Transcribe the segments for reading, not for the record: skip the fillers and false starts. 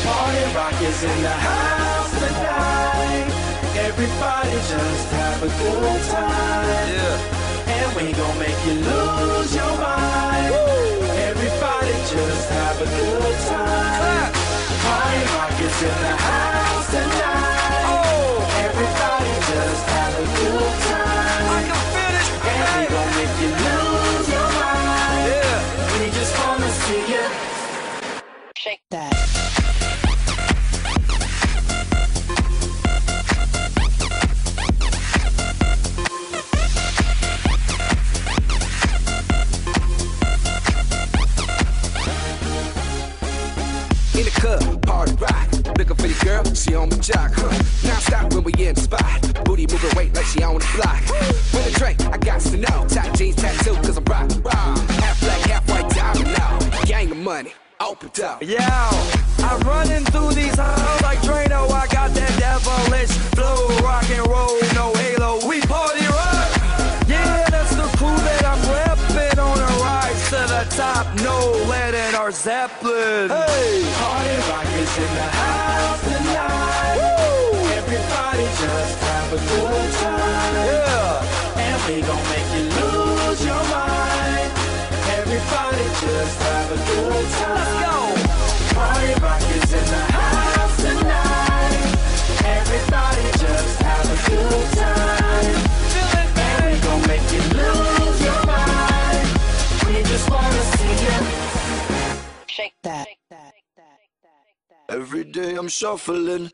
Party rock is in the house tonight. Everybody just have a good time. Yeah. And we gon' make you lose your mind. Woo. Everybody just have a good time. Party rock is in the house tonight. Oh. Everybody just have a good time. I can feel it. And we gon' make you lose your mind. Yeah. We just wanna see you shake that. In the club, party rock. Looking for your girl, she on the jock, huh? Non-stop when we in the spot. Booty moving weight like she on the block. With a drink, I got to know. Tight jeans, tattoo, cause I'm rock, raw. Half black, half white, diamond now. Gang of money, open up. Yeah, I'm running through these halls like Drano. I got that devilish flow, rock and roll, no halo. We party rock. Yeah, that's the crew that I'm repping on a rise to the top. No lead in our Zeppelin. Hey, party rock is in the house tonight. Woo. Everybody just have a good time. Yeah, and we gon' make you lose your mind. Everybody just have a good time. Let's go. Party rock is in the house tonight. Everybody just have a good time. And we gon' make you lose your mind. We just wanna see you shake that. Every day I'm shuffling.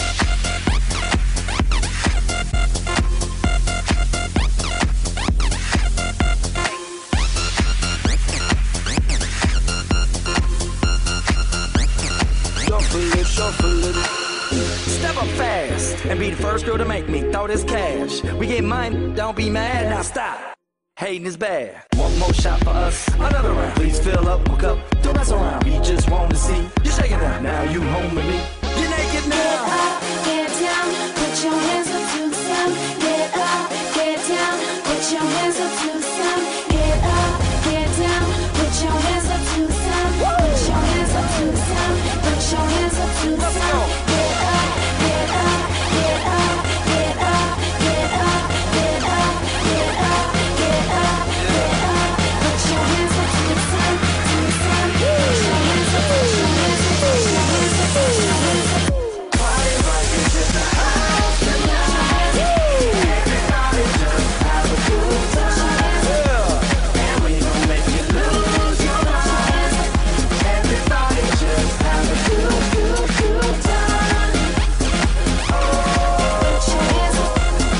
Shuffling. Step up fast and be the first girl to make me throw this cash. We get mine, don't be mad, now stop. Hating is bad. One more shot for us, another round. Please fill up, hook up, don't mess around. We just want to see you shaking down. Now you home with me. You're naked now. Get up, get down, put your hands up to the sound. Get up, get down, put your hands up to the sound. Get up, get down, put your hands up to the sound. Put your hands up to the sound. Put your hands up to the sound. Get up, get up, get up, get up, get up, get up, get up, get up, get up. Put your hands up to the sound, to the sound. Put your hands up, put your hands up, put your hands up, put your hands up. Party rock is in the house tonight. Everybody just have a good time. Yeah. And we gon' make you lose your mind. Everybody just have a good time. Put your hands up.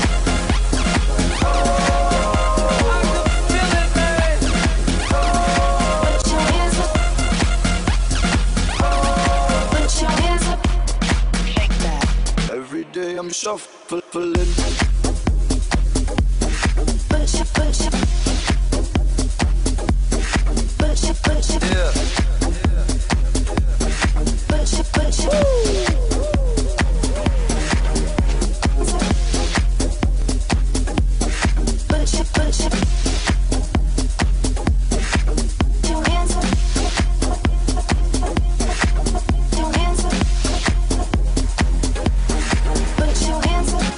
I can feel it, man. Put your hands up. Put your hands up. Shake that. Every day I'm shuffling. Put your, put your, put your, Yeah. put your, put your. Put your, put your. Your hands up. Your hands up. Put your hands up.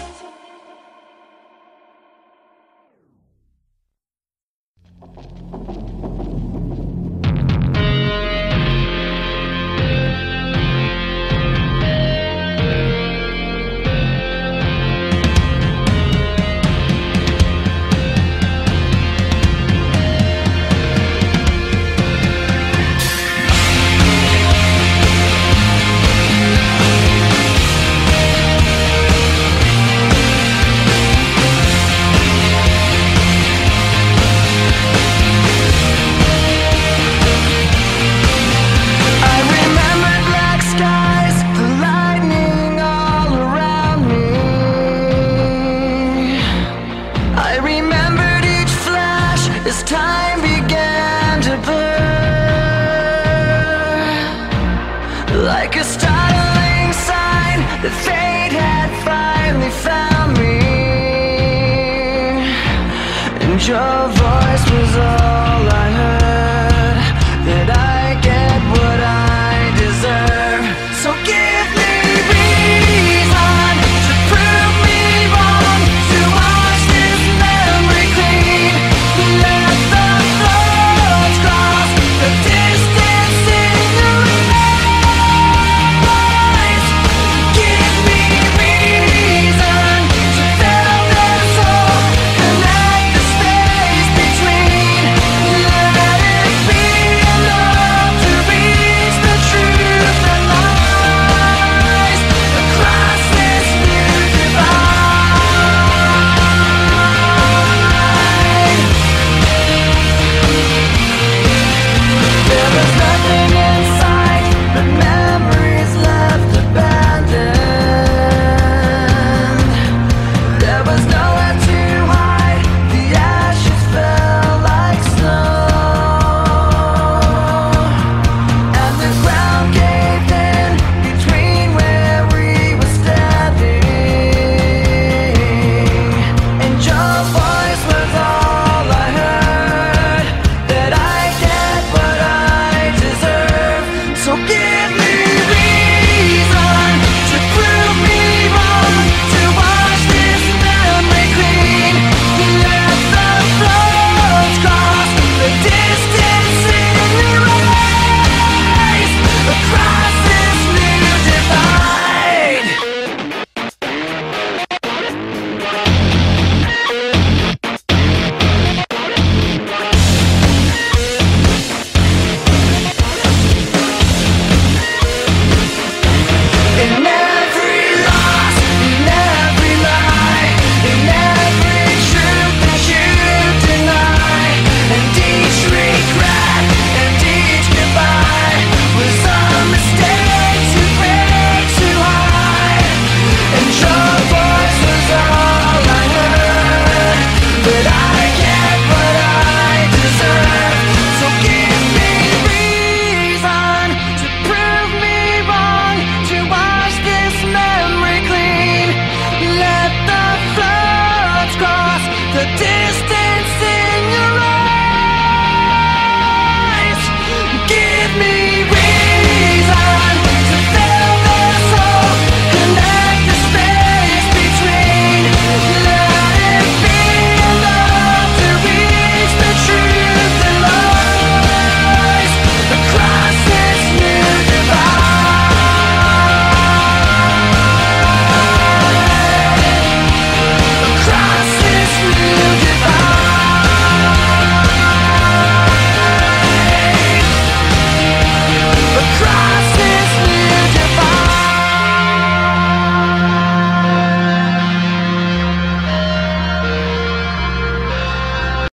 Like a startling sign that fate had finally found me, and your voice was all I heard.